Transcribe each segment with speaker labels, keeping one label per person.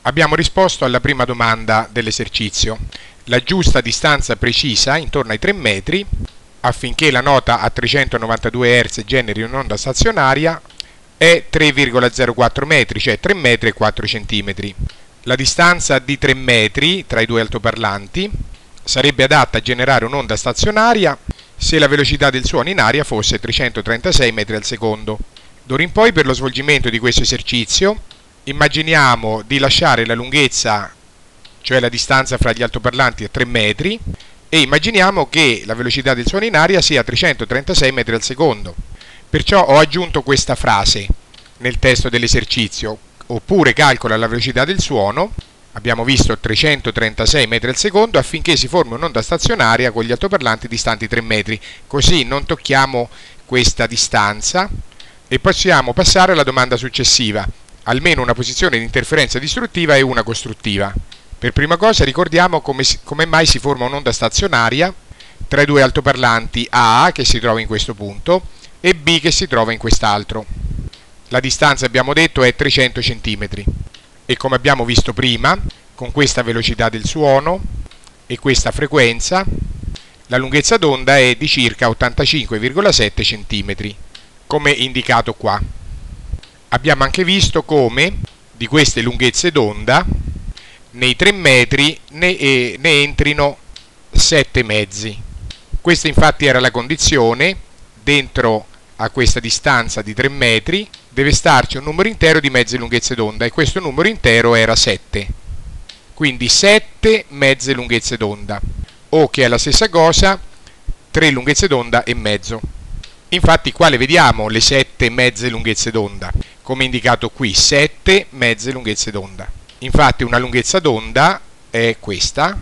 Speaker 1: Abbiamo risposto alla prima domanda dell'esercizio. La giusta distanza precisa, intorno ai 3 metri, affinché la nota a 392 Hz generi un'onda stazionaria, è 3,04 metri, cioè 3 metri e 4 centimetri. La distanza di 3 metri tra i due altoparlanti sarebbe adatta a generare un'onda stazionaria se la velocità del suono in aria fosse 336 metri al secondo. D'ora in poi, per lo svolgimento di questo esercizio, immaginiamo di lasciare la lunghezza, cioè la distanza fra gli altoparlanti, a 3 metri e immaginiamo che la velocità del suono in aria sia 336 metri al secondo. Perciò ho aggiunto questa frase nel testo dell'esercizio: oppure calcola la velocità del suono, abbiamo visto 336 metri al secondo, affinché si formi un'onda stazionaria con gli altoparlanti distanti 3 metri. Così non tocchiamo questa distanza e possiamo passare alla domanda successiva: almeno una posizione di interferenza distruttiva e una costruttiva. Per prima cosa ricordiamo come mai si forma un'onda stazionaria tra i due altoparlanti A, che si trova in questo punto, e B, che si trova in quest'altro. La distanza, abbiamo detto, è 300 cm e, come abbiamo visto prima, con questa velocità del suono e questa frequenza, la lunghezza d'onda è di circa 85,7 cm, come indicato qua. Abbiamo anche visto come di queste lunghezze d'onda nei 3 metri ne entrino 7 mezzi. Questa infatti era la condizione: dentro a questa distanza di 3 metri deve starci un numero intero di mezze lunghezze d'onda e questo numero intero era 7. Quindi 7 mezze lunghezze d'onda, o che è la stessa cosa 3 lunghezze d'onda e mezzo. Infatti qua le vediamo le 7 mezze lunghezze d'onda, come indicato qui, 7 mezze lunghezze d'onda. Infatti una lunghezza d'onda è questa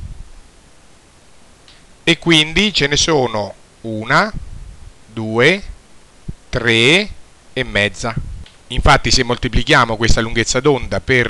Speaker 1: e quindi ce ne sono 1, 2, 3 e mezza. Infatti se moltiplichiamo questa lunghezza d'onda per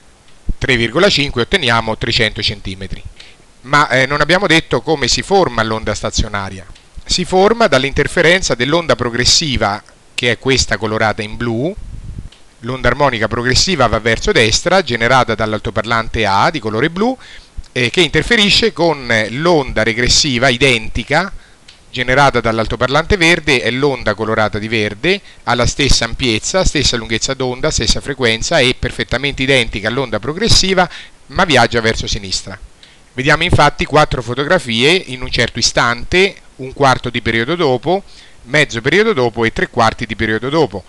Speaker 1: 3,5 otteniamo 300 cm. Ma non abbiamo detto come si forma l'onda stazionaria. Si forma dall'interferenza dell'onda progressiva, che è questa colorata in blu. L'onda armonica progressiva va verso destra, generata dall'altoparlante A di colore blu, che interferisce con l'onda regressiva identica generata dall'altoparlante verde, è l'onda colorata di verde, ha la stessa ampiezza, stessa lunghezza d'onda, stessa frequenza, è perfettamente identica all'onda progressiva, ma viaggia verso sinistra. Vediamo infatti 4 fotografie in un certo istante, un quarto di periodo dopo, mezzo periodo dopo e 3/4 di periodo dopo.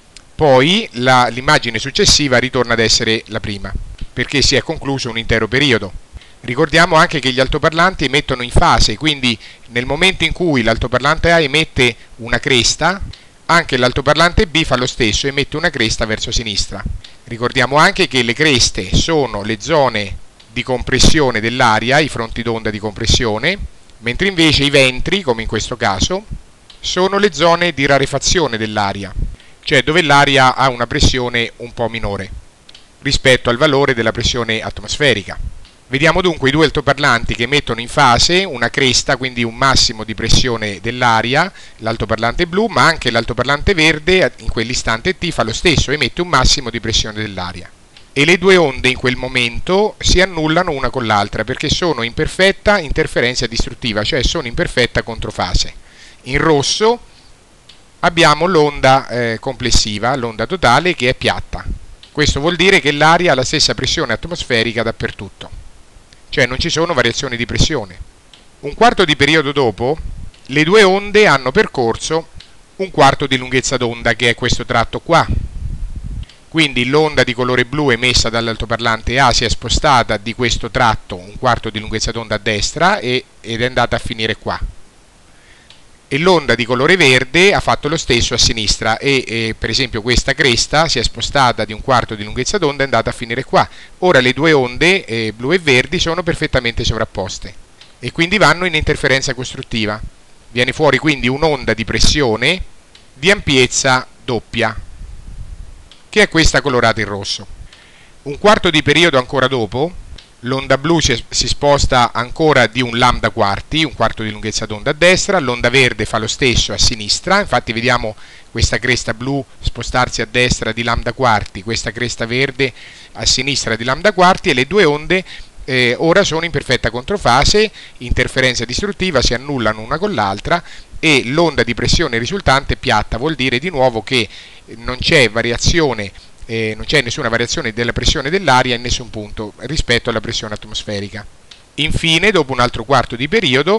Speaker 1: Poi l'immagine successiva ritorna ad essere la prima, perché si è concluso un intero periodo. Ricordiamo anche che gli altoparlanti emettono in fase, quindi nel momento in cui l'altoparlante A emette una cresta, anche l'altoparlante B fa lo stesso, emette una cresta verso sinistra. Ricordiamo anche che le creste sono le zone di compressione dell'aria, i fronti d'onda di compressione, mentre invece i ventri, come in questo caso, sono le zone di rarefazione dell'aria, cioè dove l'aria ha una pressione un po' minore rispetto al valore della pressione atmosferica. Vediamo dunque i due altoparlanti che emettono in fase una cresta, quindi un massimo di pressione dell'aria, l'altoparlante blu, ma anche l'altoparlante verde in quell'istante T fa lo stesso, emette un massimo di pressione dell'aria. E le due onde in quel momento si annullano una con l'altra perché sono in perfetta interferenza distruttiva, cioè sono in perfetta controfase. In rosso abbiamo l'onda complessiva, l'onda totale, che è piatta. Questo vuol dire che l'aria ha la stessa pressione atmosferica dappertutto, cioè non ci sono variazioni di pressione. Un quarto di periodo dopo, le due onde hanno percorso un quarto di lunghezza d'onda, che è questo tratto qua. Quindi l'onda di colore blu emessa dall'altoparlante A si è spostata di questo tratto un quarto di lunghezza d'onda a destra ed è andata a finire qua. E l'onda di colore verde ha fatto lo stesso a sinistra e per esempio questa cresta si è spostata di un quarto di lunghezza d'onda e è andata a finire qua. Ora le due onde blu e verdi sono perfettamente sovrapposte e quindi vanno in interferenza costruttiva. Viene fuori quindi un'onda di pressione di ampiezza doppia, che è questa colorata in rosso. Un quarto di periodo ancora dopo, l'onda blu si sposta ancora di un lambda quarti, un quarto di lunghezza d'onda a destra, l'onda verde fa lo stesso a sinistra, infatti vediamo questa cresta blu spostarsi a destra di lambda quarti, questa cresta verde a sinistra di lambda quarti, e le due onde ora sono in perfetta controfase, interferenza distruttiva, si annullano una con l'altra e l'onda di pressione risultante è piatta, vuol dire di nuovo che non c'è variazione, non c'è nessuna variazione della pressione dell'aria in nessun punto rispetto alla pressione atmosferica. Infine, dopo un altro quarto di periodo,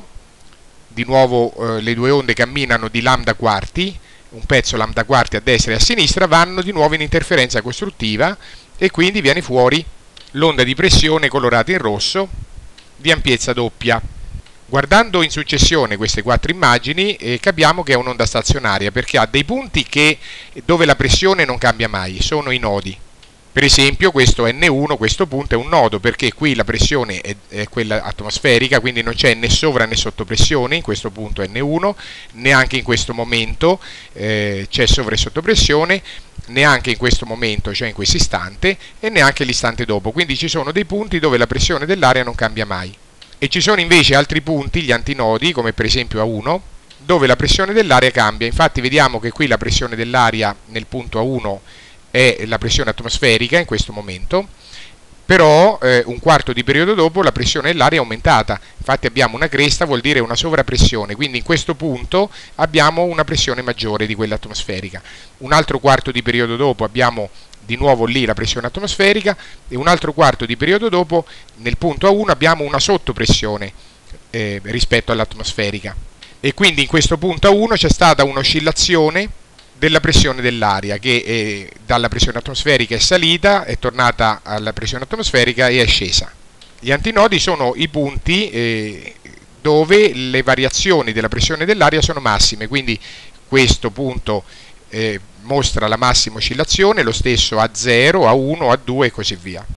Speaker 1: di nuovo le due onde camminano di lambda quarti, un pezzo lambda quarti a destra e a sinistra, vanno di nuovo in interferenza costruttiva e quindi viene fuori l'onda di pressione colorata in rosso di ampiezza doppia. Guardando in successione queste quattro immagini capiamo che è un'onda stazionaria perché ha dei punti dove la pressione non cambia mai, sono i nodi. Per esempio questo N1, questo punto è un nodo perché qui la pressione è quella atmosferica, quindi non c'è né sovra né sottopressione in questo punto N1, neanche in questo momento c'è sovra e sottopressione, neanche in questo momento, cioè in questo istante, e neanche l'istante dopo. Quindi ci sono dei punti dove la pressione dell'aria non cambia mai. E ci sono invece altri punti, gli antinodi, come per esempio A1, dove la pressione dell'aria cambia. Infatti vediamo che qui la pressione dell'aria nel punto A1 è la pressione atmosferica in questo momento, però un quarto di periodo dopo la pressione dell'aria è aumentata. Infatti abbiamo una cresta, vuol dire una sovrappressione, quindi in questo punto abbiamo una pressione maggiore di quella atmosferica. Un altro quarto di periodo dopo abbiamo di nuovo lì la pressione atmosferica e un altro quarto di periodo dopo nel punto A1 abbiamo una sottopressione rispetto all'atmosferica, e quindi in questo punto A1 c'è stata un'oscillazione della pressione dell'aria che dalla pressione atmosferica è salita, è tornata alla pressione atmosferica e è scesa. Gli antinodi sono i punti dove le variazioni della pressione dell'aria sono massime, quindi questo punto mostra la massima oscillazione, lo stesso A0, A1, A2 e così via.